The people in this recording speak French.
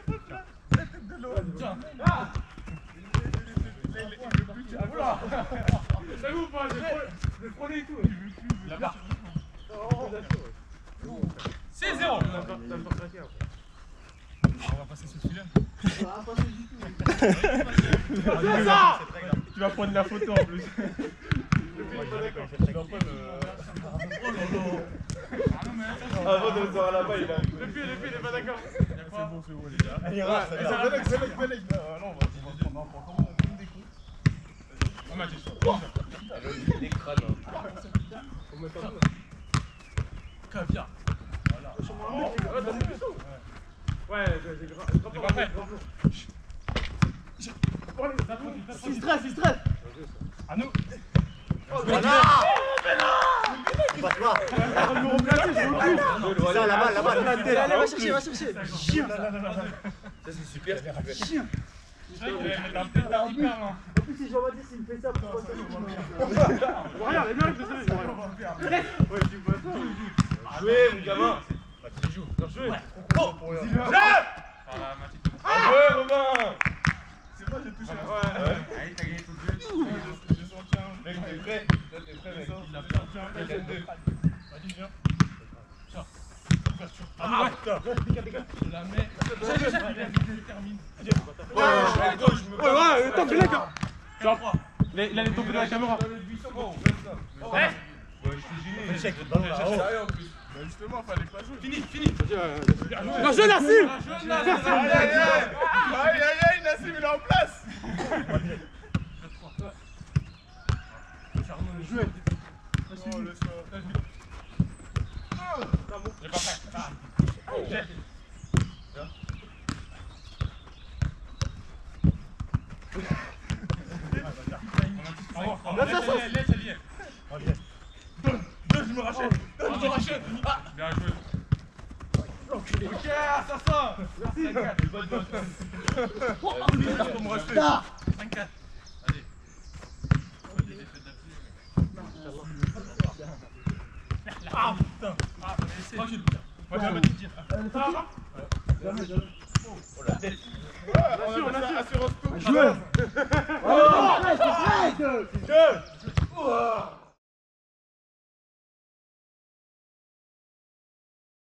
Ça vous pas, je prenais et tout. La barre. 6-0. On va passer ce filet. On va passer du tout. C'est ça. Tu vas prendre la photo en plus. Avant de le voir là-bas, il a. Depuis, il est pas d'accord. C'est bon, les gars. Il rate, ça va. Non, on va prendre comment on prend des coups. On m'a dit. Des crânes. On met pas Caviar. Voilà. Ouais, j'ai grave. T'es pas prêt. Il stresse, il stresse. À nous. Voilà. Passe-moi. On va me remplacer, je m'occupe. Ça, là-bas, Allez, va chercher. Chien. Ça, c'est super. Chien. C'est vrai qu'il va mettre un pétard hyper lent. En plus, si Jean-Baptiste il me fait ça, pourquoi ça? Regarde, les mecs, je sais, Ouais, tu vois ça. Jouez, mon gamin. Tu joues. Bien joué. Oh, Jouez, Romain. c'est moi, j'ai touché. Ouais. Allez, t'as gagné tout de suite. J'ai senti un. Mec, t'es prêt? T'es prêt, mec? Il a perdu un. Vas-y, viens. Tiens. Ouverture. Ah, putain. Je la mets. Je termine. Ouais, tombe là, gars. Il allait tomber dans la caméra. Ouais, je suis gêné. Sérieux en plus. Bah justement, fallait pas jouer. Fini. Non, je Nassim. Aïe, Nassim, il est en place. Jouez. Oh, le soir. J'ai pas fait. Je me rachète. Bien joué. Ok, assassin. Merci. 5-4. Bonne bonne. Pour me racheter. 5-4. Allez. Ah putain. Ah, moi je vais te dire. Ça va? Oh la tête. On a assurance tout. Joueur. Oh, arrête. Jeu.